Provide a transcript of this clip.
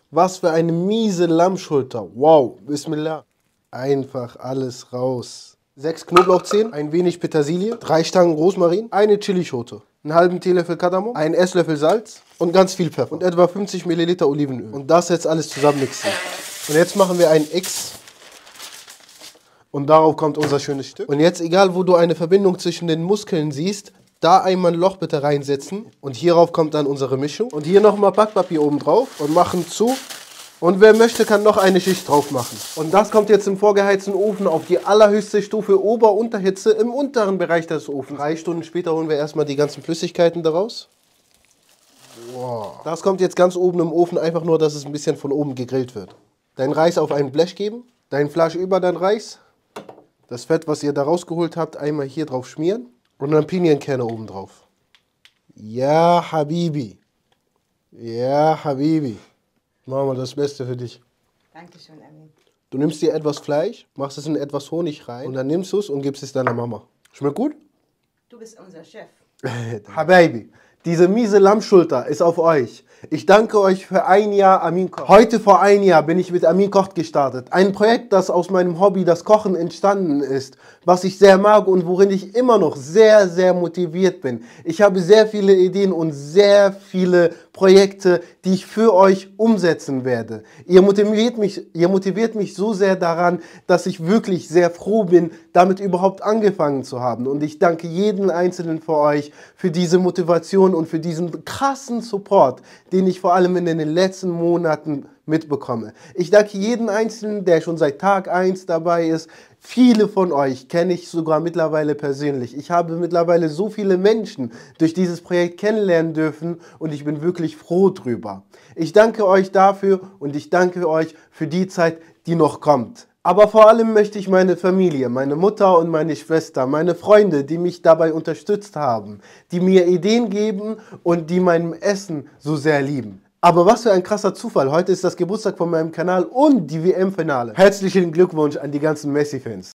Was für eine miese Lammschulter. Wow, Bismillah. Einfach alles raus. 6 Knoblauchzehen, ein wenig Petersilie, 3 Stangen Rosmarin, eine Chilischote, einen halben Teelöffel Kardamom, einen Esslöffel Salz und ganz viel Pfeffer und etwa 50 Milliliter Olivenöl. Und das jetzt alles zusammen mixen. Und jetzt machen wir ein X. Und darauf kommt unser schönes Stück. Und jetzt, egal wo du eine Verbindung zwischen den Muskeln siehst, da einmal ein Loch bitte reinsetzen. Und hierauf kommt dann unsere Mischung. Und hier nochmal Backpapier oben drauf und machen zu. Und wer möchte, kann noch eine Schicht drauf machen. Und das kommt jetzt im vorgeheizten Ofen auf die allerhöchste Stufe Ober-Unterhitze im unteren Bereich des Ofens. 3 Stunden später holen wir erstmal die ganzen Flüssigkeiten daraus. Wow. Das kommt jetzt ganz oben im Ofen, einfach nur, dass es ein bisschen von oben gegrillt wird. Dein Reis auf ein Blech geben, dein Fleisch über dein Reis, das Fett, was ihr da rausgeholt habt, einmal hier drauf schmieren und dann Pinienkerne oben drauf. Ja, Habibi. Ja, Habibi. Mama, das Beste für dich. Dankeschön, Amin. Du nimmst dir etwas Fleisch, machst es in etwas Honig rein und dann nimmst du es und gibst es deiner Mama. Schmeckt gut? Du bist unser Chef. Habibi, diese miese Lammschulter ist auf euch. Ich danke euch für ein Jahr Amin kocht. Heute vor 1 Jahr bin ich mit Amin kocht gestartet. Ein Projekt, das aus meinem Hobby, das Kochen, entstanden ist. Was ich sehr mag und worin ich immer noch sehr, sehr motiviert bin. Ich habe sehr viele Ideen und sehr viele Projekte, die ich für euch umsetzen werde. Ihr motiviert mich so sehr daran, dass ich wirklich sehr froh bin, damit überhaupt angefangen zu haben. Und ich danke jeden Einzelnen von euch für diese Motivation und für diesen krassen Support, den ich vor allem in den letzten Monaten mitbekomme. Ich danke jeden Einzelnen, der schon seit Tag 1 dabei ist. Viele von euch kenne ich sogar mittlerweile persönlich. Ich habe mittlerweile so viele Menschen durch dieses Projekt kennenlernen dürfen und ich bin wirklich froh drüber. Ich danke euch dafür und ich danke euch für die Zeit, die noch kommt. Aber vor allem möchte ich meine Familie, meine Mutter und meine Schwester, meine Freunde, die mich dabei unterstützt haben, die mir Ideen geben und die mein Essen so sehr lieben. Aber was für ein krasser Zufall, heute ist das Geburtstag von meinem Kanal und die WM-Finale. Herzlichen Glückwunsch an die ganzen Messi-Fans.